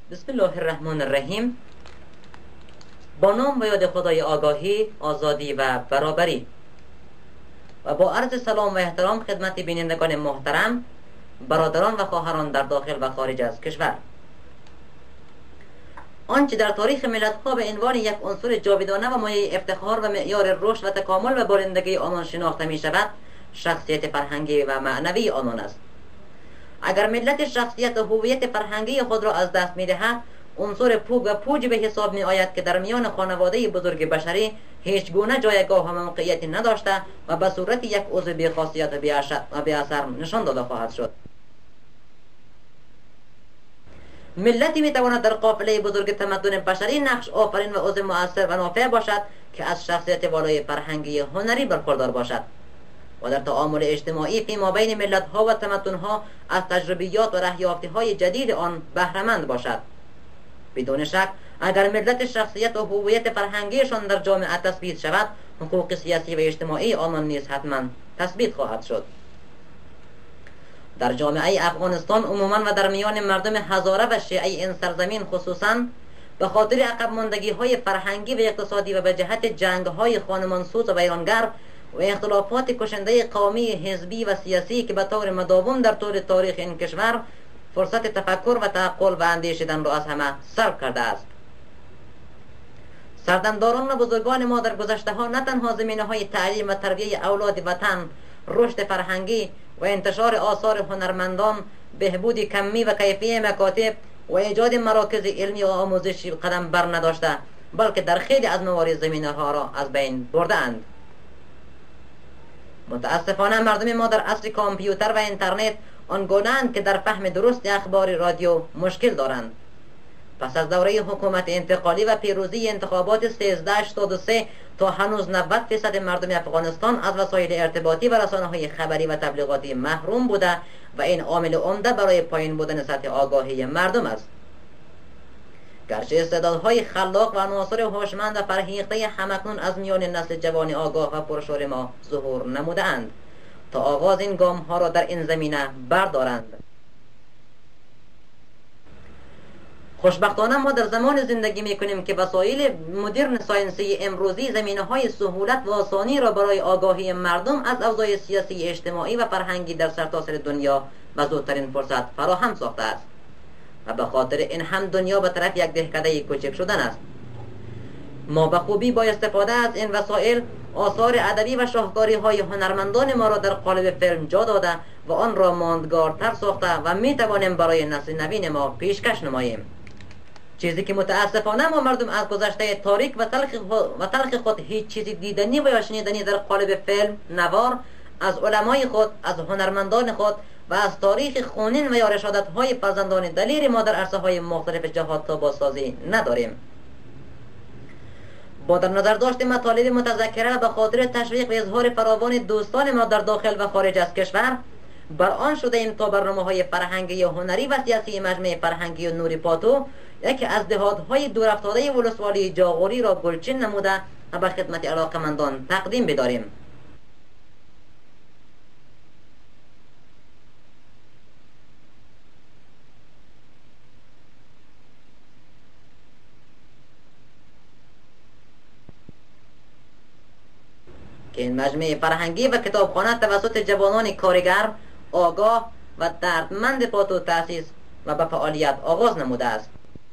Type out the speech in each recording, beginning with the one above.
بسم الله الرحمن الرحیم. با نام و یاد خدای آگاهی، آزادی و برابری. و با عرض سلام و احترام خدمت بینندگان محترم، برادران و خواهران در داخل و خارج از کشور. آنچه در تاریخ ملت‌ها به عنوان یک عنصر جاودانه و مایه افتخار و معیار رشد و تکامل و بارندگی آنان شناخته می شود، شخصیت فرهنگی و معنوی آنان است. اگر ملت شخصیت و هویت فرهنگی خود را از دست می دهد، عنصر پوگ و پوج به حساب می آید که در میان خانواده بزرگ بشری هیچ گونه جایگاه و موقعیتی نداشته و به صورت یک عضو بی خاصیت و بی اثر نشان داده خواهد شد. ملتی می تواند در قافله بزرگ تمدن بشری نقش آفرین و عضو مؤثر و نافع باشد که از شخصیت والای فرهنگی هنری برخوردار باشد و در تعامل اجتماعی فیما بین ملت‌ها و تمدن‌ها از تجربیات و رهیافتی‌های جدید آن بهره‌مند باشد. بدون شک اگر ملت شخصیت و هویت فرهنگیشان در جامعه تثبیت شود، حقوق سیاسی و اجتماعی آنان نیز حتما تثبیت خواهد شد. در جامعه افغانستان عموما و در میان مردم هزاره و شیعه این سرزمین خصوصا به خاطر عقب ماندگی‌های فرهنگی و اقتصادی و به جهت جنگ‌های خانمانسوز و ویرانگر و اختلافات کشنده قومی، حزبی و سیاسی که به طور مداوم در طول تاریخ این کشور فرصت تفکر و تعقل و اندیشیدن را از همه سلب کرده است. سردمداران و بزرگان ما در گذشته ها نه تنها زمینه‌های تعلیم و تربیه اولاد وطن، رشد فرهنگی و انتشار آثار هنرمندان، بهبود کمی و کیفی مکاتب و ایجاد مراکز علمی و آموزشی قدم بر نداشته، بلکه در خیلی از موارد زمینه‌ها را از بین برده‌اند. متاسفانه مردم ما در عصر کامپیوتر و اینترنت آنگونه‌اند که در فهم درست اخبار رادیو مشکل دارند. پس از دوره حکومت انتقالی و پیروزی انتخابات 1383 تا هنوز 90% مردم افغانستان از وسایل ارتباطی و رسانه‌های خبری و تبلیغاتی محروم بوده و این عامل عمده برای پایین بودن سطح آگاهی مردم است. گرچه استعدادهای خلاق و عناصر هوشمند و فرهیخته همکنون از میان نسل جوان آگاه و پرشور ما ظهور نموده‌اند تا آغاز این گام‌ها را در این زمینه بردارند. خوشبختانه ما در زمان زندگی می‌کنیم که وسایل مدرن ساینسی امروزی زمینه‌های سهولت و آسانی را برای آگاهی مردم از اوضاع سیاسی، اجتماعی و فرهنگی در سرتاسر دنیا و زودترین فرصت فراهم ساخته است و به خاطر این هم دنیا به طرف یک دهکده کوچک شدن است. ما به خوبی با استفاده از این وسایل آثار ادبی و شاهکاری‌های هنرمندان ما را در قالب فیلم جا داده و آن را ماندگارتر ساخته و می‌توانیم برای نسل نوین ما پیشکش نماییم. چیزی که متاسفانه ما مردم از گذشته تاریک و تلخ خود هیچ چیزی دیدنی و یا شنیدنی در قالب فیلم نوار از علمای خود، از هنرمندان خود و از تاریخ خونین و یا رشادت‌های فرزندان دلیر ما در عرصه‌های مختلف جهات تا بازسازی نداریم. با در نظر داشت مطالب متذکره به خاطر تشویق و اظهار فراوان دوستان ما در داخل و خارج از کشور، بر آن شده ایم تا برنامه‌های فرهنگی و هنری و سیاسی مجمع فرهنگی و نوری پاتو یکی از دهات‌های دورافتاده ولسوالی جاغوری را گلچین نموده و به خدمت علاقمندان تقدیم بداریم. که این مجمع فرهنگی و کتابخانه توسط جوانان کارگر، آگاه و دردمند پاتو تأسیس و به فعالیت آغاز نموده است.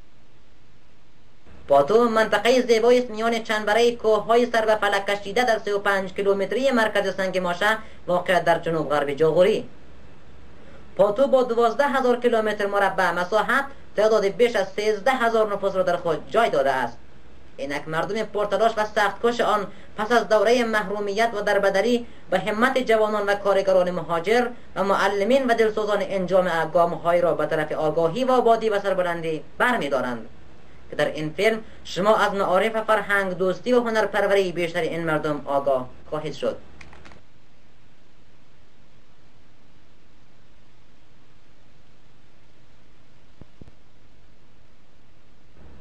پاتو منطقه زیبایی است میان چنبره کوه‌های سر به فلک کشیده در 35 کیلومتری مرکز سنگ ماشه واقع در جنوب غرب جاغوری. پاتو با 12,000 کیلومتر مربع مساحت تعداد بیش از 13,000 نفوس را در خود جای داده است. اینک مردم پرتلاش و سختکش آن پس از دوره محرومیت و دربدری به همت جوانان و کارگران مهاجر و معلمین و دلسوزان این جامعه گام‌های را به طرف آگاهی و آبادی و سربلندی برمی‌دارند که در این فیلم شما از معارف فرهنگ دوستی و هنرپروری بیشتر این مردم آگاه خواهید شد.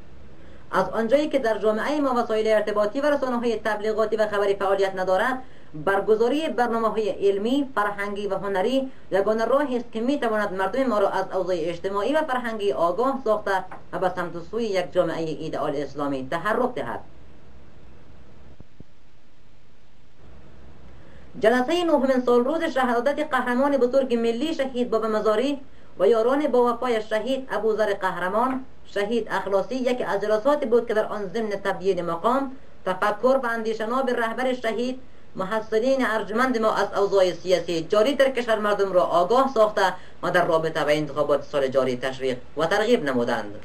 از آنجایی که در جامعه ما وسایل ارتباطی و رسانه‌های تبلیغاتی و خبری فعالیت ندارد، برگزاری برنامه‌های علمی، فرهنگی و هنری یگانه راهی است که می‌تواند مردم ما را از اوضاع اجتماعی و فرهنگی آگاه ساخته و به سمت و سوی یک جامعه ایدئال اسلامی تحرک دهد. جلسه 9 سالروز شهادت قهرمان بزرگ ملی شهید بابا مزاری و یاران با وفای شهید ابوذر قهرمان شهید اخلاصی یکی از جلسات بود که در آن ضمن تبیین مقام، تفکر و اندیشناب رهبر شهید محصلین ارجمند ما از اوضاع سیاسی جاری در کشور مردم را آگاه ساخته و در رابطه با انتخابات سال جاری تشویق و ترغیب نمودند.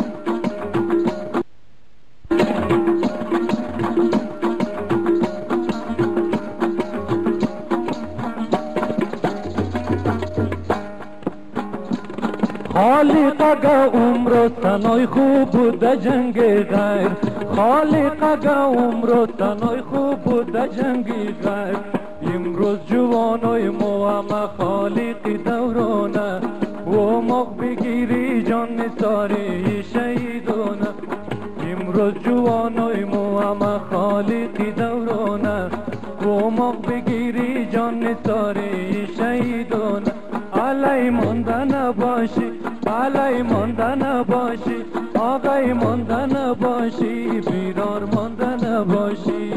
خالقا عمر و سنای خوب بوده جنگ غیر، خالقا عمر و سنای خوب بوده جنگ غیر. امروز جوانای مو همه خالقی دورانه و مخ بگیری جان نثاری شهیدانه. امروز جوانای مو همه خالقی دورانه و مخ بگیری جان نثاری شهیدانه. علی مانده نباشی، علی مانده نباشی، آقای مانده نباشی، بیرار مانده نباشی.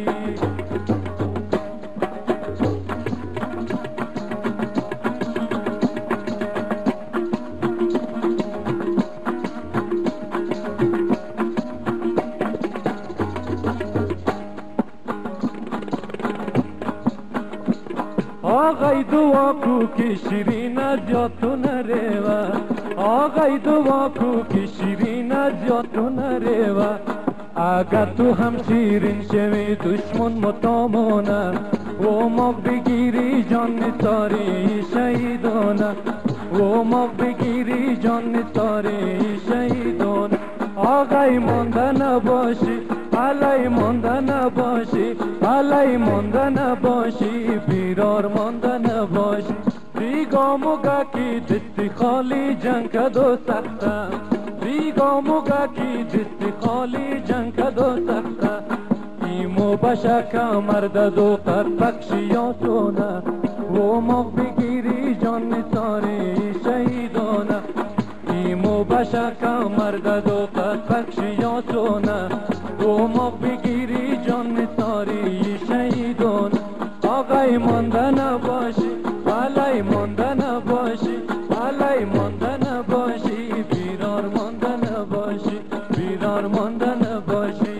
آقای دعا کو که شیرین از یادتو نریوه، آقای دعا کو که شیرین از یادتو نریوه. اگر تو هم شیرین شوی دشمن متامانه و مغ بگیری جان نثاری شهیدانه، و مغ بگیری جان نثاری شهیدانه. آقای مانده نباشی، علی مانده نباشی، علی مانده نباشی، بیرار مانده نباشی. دیگا موگا کی دستی خالی جنگ کدو سخته، دیگا موگا کی دستی خالی جنگ کدو سخته. ایمو بشک مرد دو قد بخشی یا سونه و مغ بگیری جان نثاری شهیدانه. ایمو بشک مرد دو قد بخشی یا سونه و مغ بگیری جان نثاری شهیدانه. آقای مانده نباشی، علی مانده نباشی، علی مانده نباشی، بیرار مانده نباشی، بیرار مانده نباشی.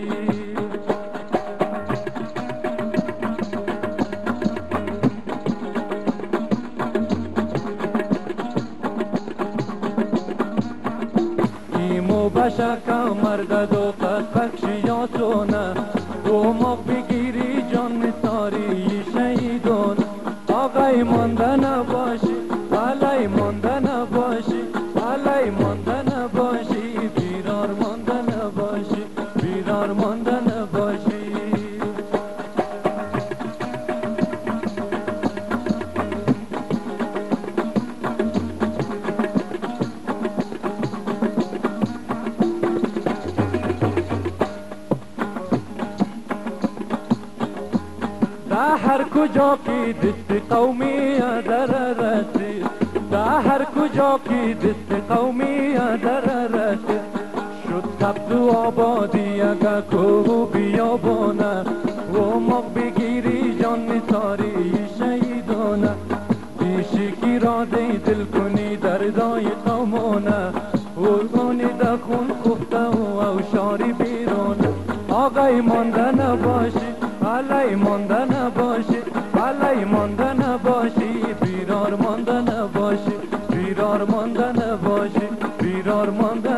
ایمو بشک مرد دو قد بخشی یا سونه و مغ بگیری جان نثاری شهیدان. آقای مانده نباشی، علی مانده نباشی، علی مانده نباشی، بیرار مانده نباشی، بیرار مانده نباشی. هر کجا کی دست قومی در رسید، در هر کجا کی دست قومی در رسید. شد سبز و آبادی اگه کوه و بیابانه و مغ بگیری جان نثاری شهیدانه. پیشی کی را دل کنی دردای قومانه و کنی دخون خفته و اوشاری بیرانه. آقای مانده نباشی، علی مانده نباشی، علی مانده نباشی، بیرار مانده نباشی، بیرار مانده نباشی، بیرار مانده